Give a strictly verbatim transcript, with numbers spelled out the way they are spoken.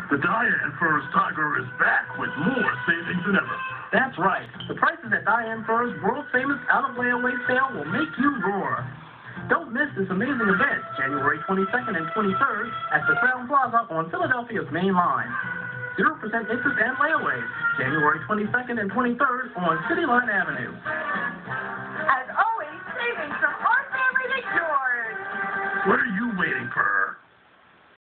The Diane Furs Tiger is back with more savings than ever. That's right. The prices at Diane Furs' world-famous out-of-layaway sale will make you roar. Don't miss this amazing event, January twenty-second and twenty-third at the Crowne Plaza on Philadelphia's main line. zero percent interest and layaways, January twenty-second and twenty-third on City Line Avenue.